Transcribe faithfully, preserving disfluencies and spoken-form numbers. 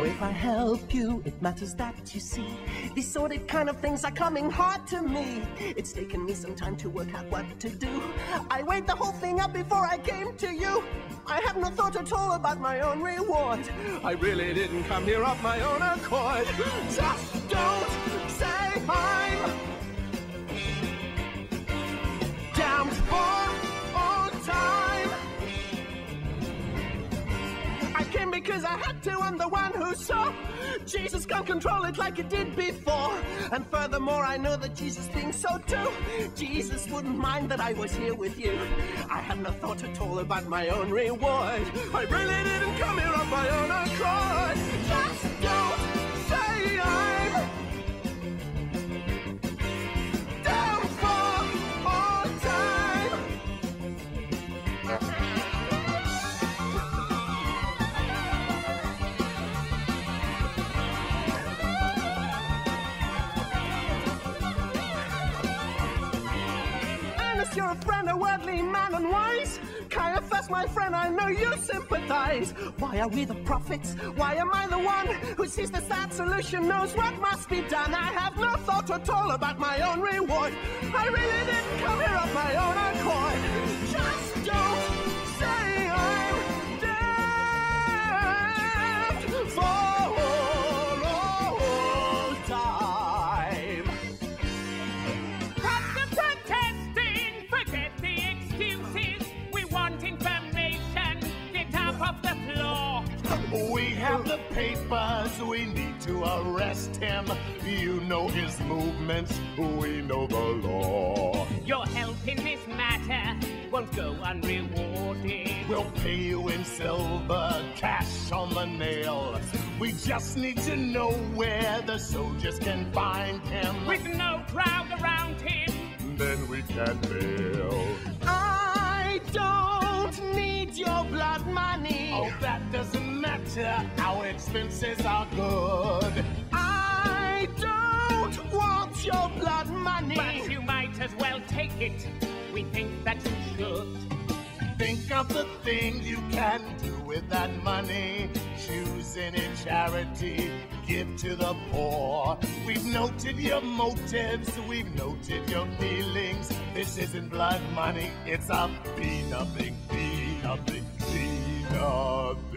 if I help you, it matters that you see. These sordid kind of things are coming hard to me. It's taken me some time to work out what to do. I weighed the whole thing up before I came to you. I have no thought at all about my own reward. I really didn't come here of my own accord. Just don't say I'm damned for all time. I came because I had to. I'm the one who saw Jesus can't control it like it did before. And furthermore, I know that Jesus thinks so too. Jesus wouldn't mind that I was here with you. I had no thought at all about my own reward. I really didn't come here of my own accord. Just don't say I'm down for all time. Unless you're a friend, a worldly man and wise, Caiaphas, my friend, I know you sympathize. Why are we the prophets? Why am I the one who sees the sad solution, knows what must be done? I have no thought at all about my own reward. I really didn't come here of my own accord. Just don't say I'm damned for all time. Cut the protesting, forget the excuses. We want information, get up off the floor. We have the papers, we need to arrest him. You know his movements, we know the law. Your help in this matter won't go unrewarded. We'll pay you in silver, cash on the nail. We just need to know where the soldiers can find him. With no crowd around him, Then we can bail. I don't need your blood money. Oh, that doesn't matter, our expenses are good. I don't want your blood money. but you might as well take it. We think that you should. Think of the things you can do with that money. Choose any charity, give to the poor. We've noted your motives, we've noted your feelings. This isn't blood money, it's a be nothing, be nothing, be nothing.